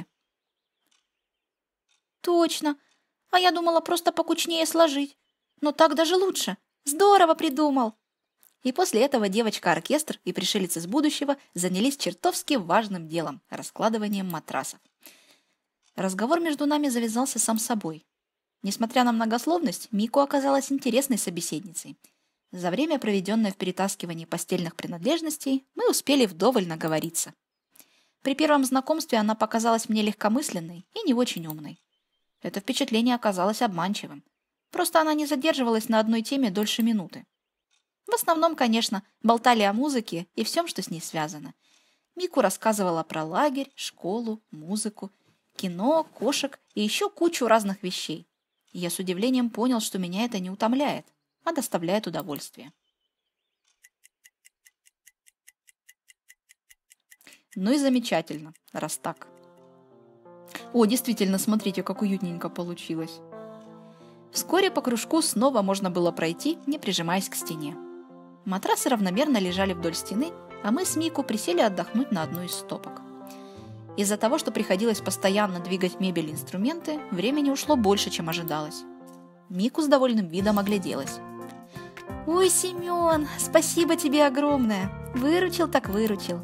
Точно. А я думала просто покучнее сложить. Но так даже лучше. Здорово придумал. И после этого девочка-оркестр и пришелец из будущего занялись чертовски важным делом – раскладыванием матрасов. Разговор между нами завязался сам собой. Несмотря на многословность, Мико оказалась интересной собеседницей. За время, проведенное в перетаскивании постельных принадлежностей, мы успели вдоволь наговориться. При первом знакомстве она показалась мне легкомысленной и не очень умной. Это впечатление оказалось обманчивым. Просто она не задерживалась на одной теме дольше минуты. В основном, конечно, болтали о музыке и всем, что с ней связано. Мику рассказывала про лагерь, школу, музыку, кино, кошек и еще кучу разных вещей. И я с удивлением понял, что меня это не утомляет, а доставляет удовольствие. Ну и замечательно, раз так. О, действительно, смотрите, как уютненько получилось. Вскоре по кружку снова можно было пройти, не прижимаясь к стене. Матрасы равномерно лежали вдоль стены, а мы с Мику присели отдохнуть на одну из стопок. Из-за того, что приходилось постоянно двигать мебель и инструменты, времени ушло больше, чем ожидалось. Мику с довольным видом огляделась. «Ой, Семен, спасибо тебе огромное! Выручил так выручил!»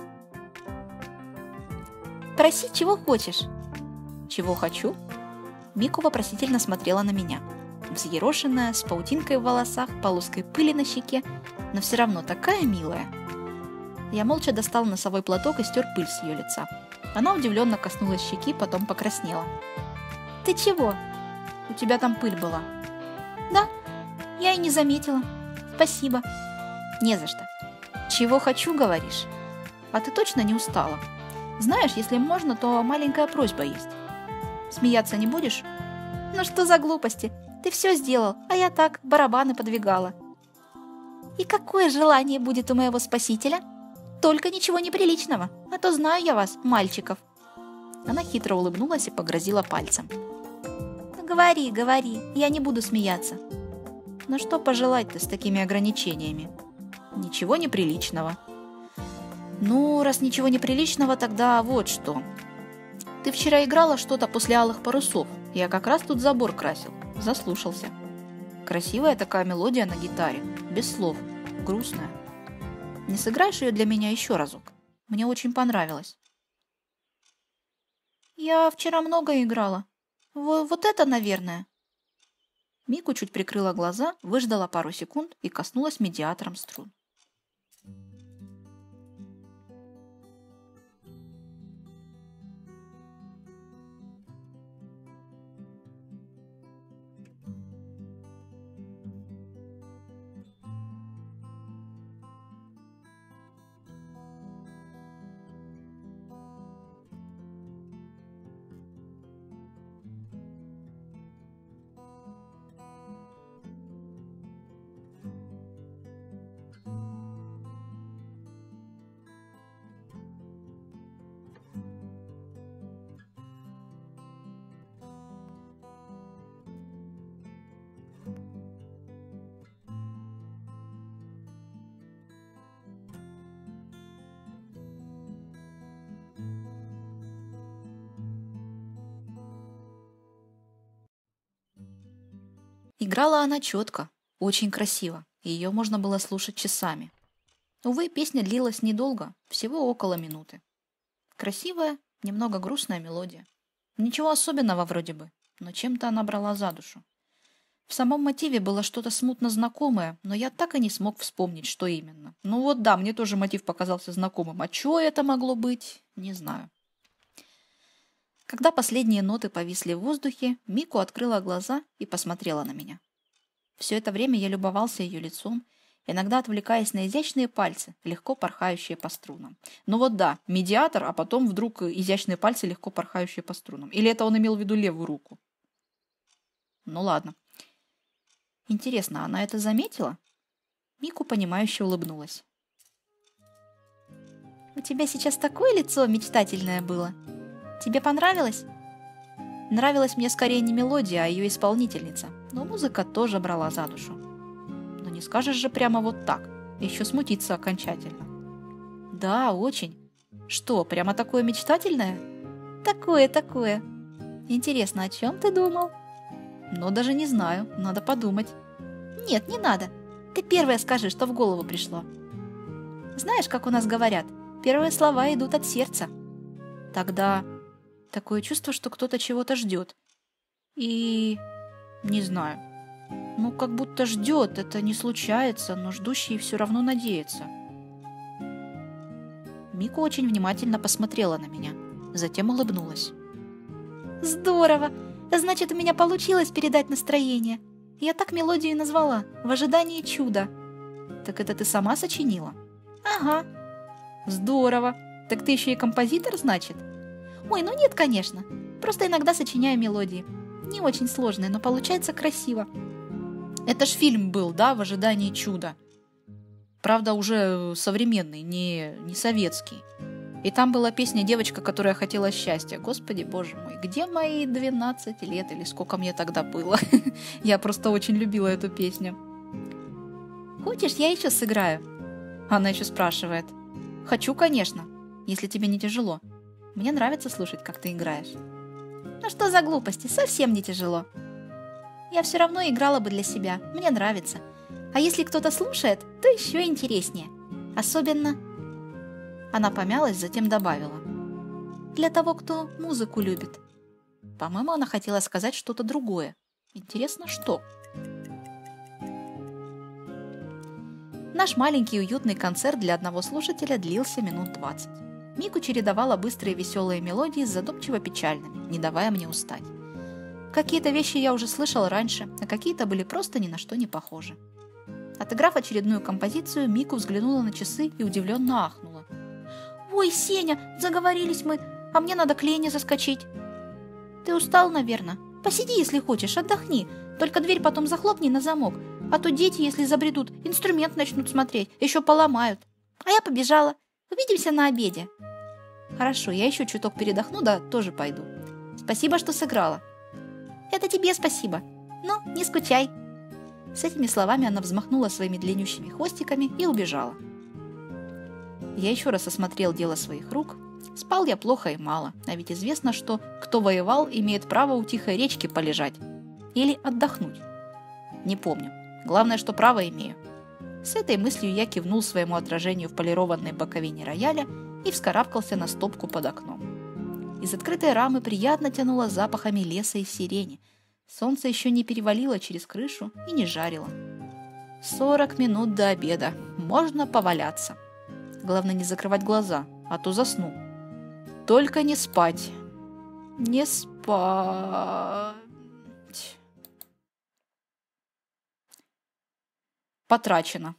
«Проси, чего хочешь!» «Чего хочу?» Мику вопросительно смотрела на меня. Взъерошенная, с паутинкой в волосах, полоской пыли на щеке, но все равно такая милая. Я молча достал носовой платок и стер пыль с ее лица. Она удивленно коснулась щеки, потом покраснела. «Ты чего? У тебя там пыль была». «Да, я и не заметила. Спасибо». «Не за что. Чего хочу, говоришь? А ты точно не устала? Знаешь, если можно, то маленькая просьба есть. Смеяться не будешь?» «Ну что за глупости? Ты все сделал, а я так, барабаны подвигала». «И какое желание будет у моего спасителя? Только ничего неприличного, а то знаю я вас, мальчиков». Она хитро улыбнулась и погрозила пальцем. «Ну, говори, говори, я не буду смеяться». «Ну что пожелать-то с такими ограничениями? Ничего неприличного». «Ну, раз ничего неприличного, тогда вот что. Ты вчера играла что-то после алых парусов. Я как раз тут забор красил. Заслушался. Красивая такая мелодия на гитаре, без слов, грустная. Не сыграешь ее для меня еще разок? Мне очень понравилось». «Я вчера много играла. В- вот это, наверное». Мику чуть прикрыла глаза, выждала пару секунд и коснулась медиатором струн. Играла она четко, очень красиво, и ее можно было слушать часами. Увы, песня длилась недолго, всего около минуты. Красивая, немного грустная мелодия. Ничего особенного вроде бы, но чем-то она брала за душу. В самом мотиве было что-то смутно знакомое, но я так и не смог вспомнить, что именно. Ну вот да, мне тоже мотив показался знакомым, а что это могло быть, не знаю. Когда последние ноты повисли в воздухе, Мику открыла глаза и посмотрела на меня. Все это время я любовался ее лицом, иногда отвлекаясь на изящные пальцы, легко порхающие по струнам. Ну вот да, медиатор, а потом вдруг изящные пальцы, легко порхающие по струнам. Или это он имел в виду левую руку? Ну ладно. Интересно, она это заметила? Мику, понимающе улыбнулась. «У тебя сейчас такое лицо мечтательное было. Тебе понравилось?» Нравилась мне скорее не мелодия, а ее исполнительница, но музыка тоже брала за душу. Но не скажешь же прямо вот так, еще смутиться окончательно. «Да, очень. Что, прямо такое мечтательное?» «Такое, такое. Интересно, о чем ты думал?» «Ну, даже не знаю, надо подумать». «Нет, не надо. Ты первая скажи, что в голову пришло. Знаешь, как у нас говорят, первые слова идут от сердца». «Тогда такое чувство, что кто-то чего-то ждет. И... не знаю. Ну, как будто ждет, это не случается, но ждущий все равно надеется». Мику очень внимательно посмотрела на меня, затем улыбнулась. «Здорово! Значит, у меня получилось передать настроение. Я так мелодию и назвала, в ожидании чуда». «Так это ты сама сочинила?» «Ага». «Здорово! Так ты еще и композитор, значит?» «Ой, ну нет, конечно. Просто иногда сочиняю мелодии. Не очень сложные, но получается красиво». Это ж фильм был, да, «В ожидании чуда». Правда, уже современный, не, не советский. И там была песня «Девочка, которая хотела счастья». Господи, боже мой, где мои двенадцать лет или сколько мне тогда было? Я просто очень любила эту песню. «Хочешь, я еще сыграю?» Она еще спрашивает. «Хочу, конечно, если тебе не тяжело. Мне нравится слушать, как ты играешь». «Ну что за глупости, совсем не тяжело. Я все равно играла бы для себя, мне нравится. А если кто-то слушает, то еще интереснее. Особенно...» Она помялась, затем добавила. «Для того, кто музыку любит». По-моему, она хотела сказать что-то другое. Интересно, что? Наш маленький уютный концерт для одного слушателя длился минут двадцать. Мику чередовала быстрые веселые мелодии с задумчиво-печальными, не давая мне устать. Какие-то вещи я уже слышал раньше, а какие-то были просто ни на что не похожи. Отыграв очередную композицию, Мику взглянула на часы и удивленно ахнула. «Ой, Сеня, заговорились мы, а мне надо к Лене заскочить». «Ты устал, наверное? Посиди, если хочешь, отдохни, только дверь потом захлопни на замок, а то дети, если забредут, инструмент начнут смотреть, еще поломают. А я побежала. Увидимся на обеде». «Хорошо, я еще чуток передохну, да тоже пойду. Спасибо, что сыграла». «Это тебе спасибо. Ну, не скучай». С этими словами она взмахнула своими длиннющими хвостиками и убежала. Я еще раз осмотрел дело своих рук. Спал я плохо и мало, а ведь известно, что кто воевал, имеет право у тихой речки полежать. Или отдохнуть. Не помню. Главное, что право имею. С этой мыслью я кивнул своему отражению в полированной боковине рояля и вскарабкался на стопку под окном. Из открытой рамы приятно тянуло запахами леса и сирени. Солнце еще не перевалило через крышу и не жарило. Сорок минут до обеда. Можно поваляться. Главное не закрывать глаза, а то засну. Только не спать. Не спать. Потрачено.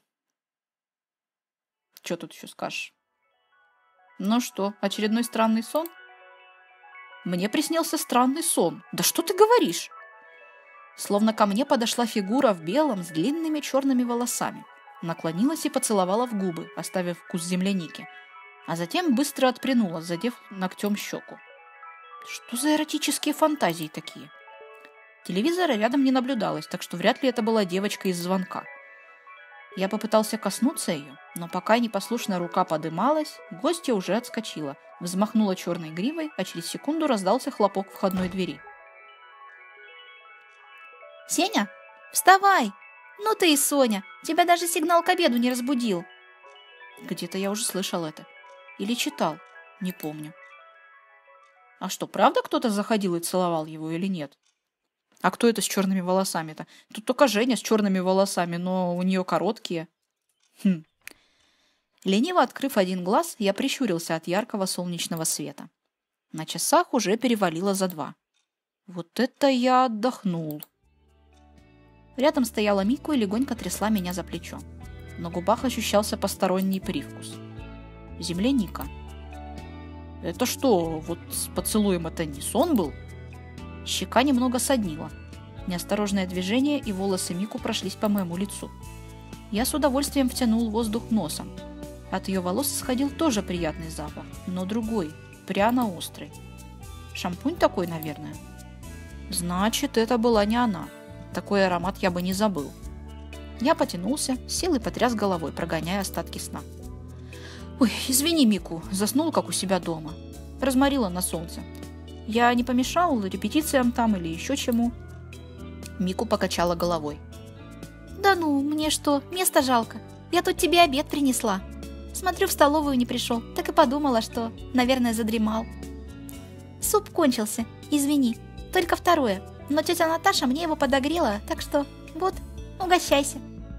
Что тут еще скажешь? Ну что, очередной странный сон? Мне приснился странный сон. Да что ты говоришь? Словно ко мне подошла фигура в белом с длинными черными волосами. Наклонилась и поцеловала в губы, оставив вкус земляники. А затем быстро отпрянула, задев ногтем щеку. Что за эротические фантазии такие? Телевизора рядом не наблюдалось, так что вряд ли это была девочка из звонка. Я попытался коснуться ее, но пока непослушная рука подымалась, гостья уже отскочила, взмахнула черной гривой, а через секунду раздался хлопок входной двери. «Сеня, вставай! Ну ты и Соня! Тебя даже сигнал к обеду не разбудил!» Где-то я уже слышал это. Или читал, не помню. А что, правда кто-то заходил и целовал его или нет? А кто это с черными волосами-то? Тут только Женя с черными волосами, но у нее короткие. Хм. Лениво открыв один глаз, я прищурился от яркого солнечного света. На часах уже перевалило за два. Вот это я отдохнул. Рядом стояла Мику и легонько трясла меня за плечо. На губах ощущался посторонний привкус. Земляника. Это что, вот с поцелуем это не сон был? Щека немного соднила. Неосторожное движение, и волосы Мику прошлись по моему лицу. Я с удовольствием втянул воздух носом. От ее волос исходил тоже приятный запах, но другой, пряно-острый. Шампунь такой, наверное. Значит, это была не она. Такой аромат я бы не забыл. Я потянулся, сел и потряс головой, прогоняя остатки сна. Ой, извини, Мику, заснул, как у себя дома. Разморила на солнце. Я не помешал репетициям там или еще чему? Мику покачала головой. Да ну, мне что, места жалко. Я тут тебе обед принесла. Смотрю, в столовую не пришел, так и подумала, что, наверное, задремал. Суп кончился, извини, только второе. Но тетя Наташа мне его подогрела, так что вот, угощайся.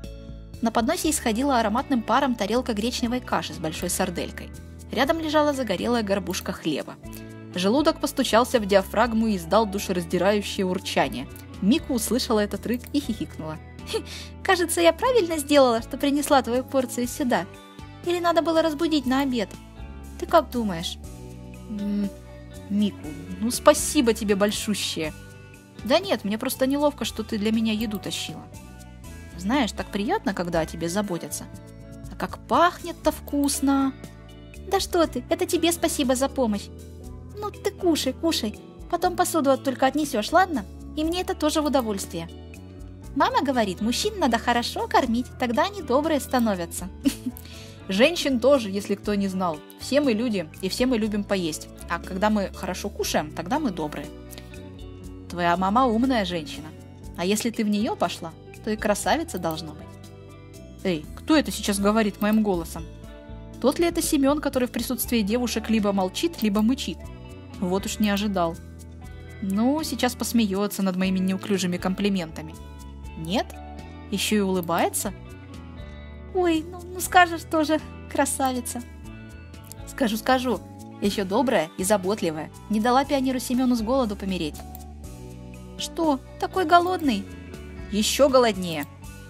На подносе исходила ароматным паром тарелка гречневой каши с большой сарделькой. Рядом лежала загорелая горбушка хлеба. Желудок постучался в диафрагму и издал душераздирающее урчание. Мику услышала этот рык и хихикнула. Кажется, я правильно сделала, что принесла твою порцию сюда. Или надо было разбудить на обед? Ты как думаешь? М-м, Мику, ну спасибо тебе большущее. Да нет, мне просто неловко, что ты для меня еду тащила. Знаешь, так приятно, когда о тебе заботятся. А как пахнет-то вкусно. Да что ты, это тебе спасибо за помощь. Ну ты кушай, кушай. Потом посуду только отнесешь, ладно? И мне это тоже в удовольствие. Мама говорит, мужчин надо хорошо кормить, тогда они добрые становятся. Женщин тоже, если кто не знал. Все мы люди, и все мы любим поесть. А когда мы хорошо кушаем, тогда мы добрые. Твоя мама умная женщина. А если ты в нее пошла, то и красавица должна быть. Эй, кто это сейчас говорит моим голосом? Тот ли это Семен, который в присутствии девушек либо молчит, либо мычит? Вот уж не ожидал. Ну, сейчас посмеется над моими неуклюжими комплиментами. Нет? Еще и улыбается? Ой, ну, ну скажешь тоже, красавица. Скажу, скажу. Еще добрая и заботливая. Не дала пионеру Семену с голоду помереть. Что, такой голодный? Еще голоднее.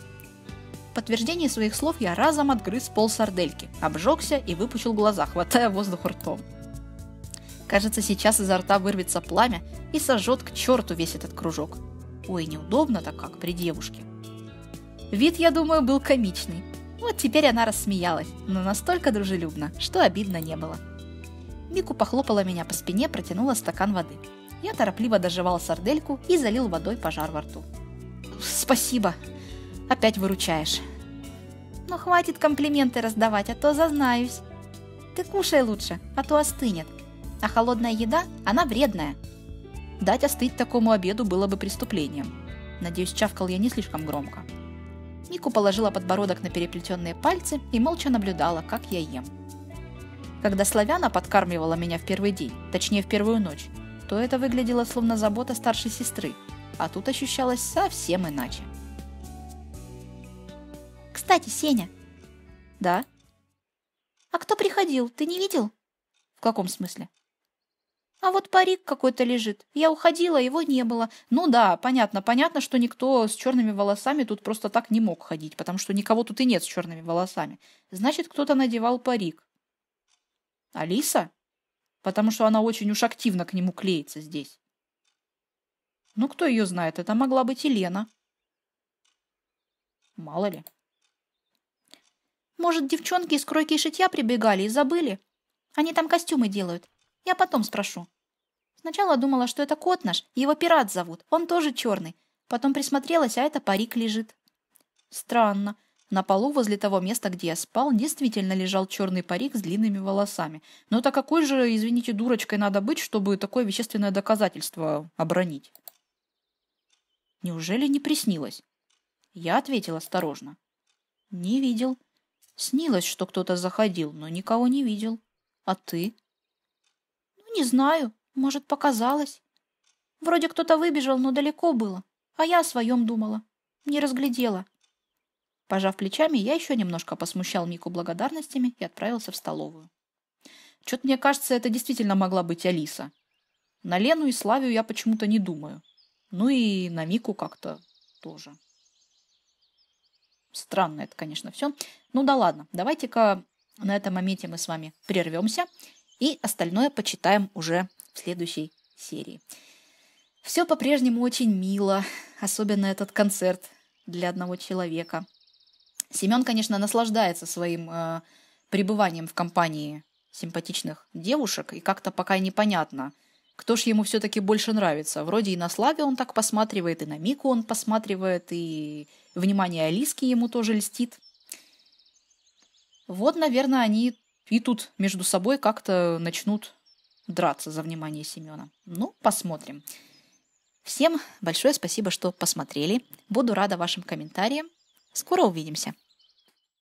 В подтверждение своих слов я разом отгрыз пол сардельки, обжегся и выпучил глаза, хватая воздух ртом. Кажется, сейчас изо рта вырвется пламя и сожжет к черту весь этот кружок. Ой, неудобно-то как при девушке. Вид, я думаю, был комичный. Вот теперь она рассмеялась, но настолько дружелюбно, что обидно не было. Мику похлопала меня по спине, протянула стакан воды. Я торопливо дожевал сардельку и залил водой пожар во рту. Спасибо. Опять выручаешь. Ну хватит комплименты раздавать, а то зазнаюсь. Ты кушай лучше, а то остынет. А холодная еда, она вредная. Дать остыть такому обеду было бы преступлением. Надеюсь, чавкал я не слишком громко. Мику положила подбородок на переплетенные пальцы и молча наблюдала, как я ем. Когда Славяна подкармливала меня в первый день, точнее в первую ночь, то это выглядело словно забота старшей сестры, а тут ощущалось совсем иначе. Кстати, Сеня. Да? А кто приходил, ты не видел? В каком смысле? А вот парик какой-то лежит. Я уходила, его не было. Ну да, понятно, понятно, что никто с черными волосами тут просто так не мог ходить, потому что никого тут и нет с черными волосами. Значит, кто-то надевал парик. Алиса? Потому что она очень уж активно к нему клеится здесь. Ну, кто ее знает, это могла быть Елена. Мало ли. Может, девчонки из кройки и шитья прибегали и забыли? Они там костюмы делают. Я потом спрошу. Сначала думала, что это кот наш, его Пират зовут, он тоже черный. Потом присмотрелась, а это парик лежит. Странно. На полу возле того места, где я спал, действительно лежал черный парик с длинными волосами. Но это какой же, извините, дурочкой надо быть, чтобы такое вещественное доказательство обронить? Неужели не приснилось? Я ответил осторожно. Не видел. Снилось, что кто-то заходил, но никого не видел. А ты? Не знаю, может, показалось. Вроде кто-то выбежал, но далеко было, а я о своем думала. Не разглядела. Пожав плечами, я еще немножко посмущал Мику благодарностями и отправился в столовую. Что-то мне кажется, это действительно могла быть Алиса. На Лену и Славию я почему-то не думаю. Ну и на Мику как-то тоже. Странно это, конечно, все. Ну да ладно, давайте-ка на этом моменте мы с вами прервемся и остальное почитаем уже в следующей серии. Все по-прежнему очень мило, особенно этот концерт для одного человека. Семен, конечно, наслаждается своим э, пребыванием в компании симпатичных девушек, и как-то пока непонятно, кто ж ему все-таки больше нравится. Вроде и на Славе он так посматривает, и на Мику он посматривает, и внимание Алиски ему тоже льстит. Вот, наверное, они и тут между собой как-то начнут драться за внимание Семена. Ну, посмотрим. Всем большое спасибо, что посмотрели. Буду рада вашим комментариям. Скоро увидимся.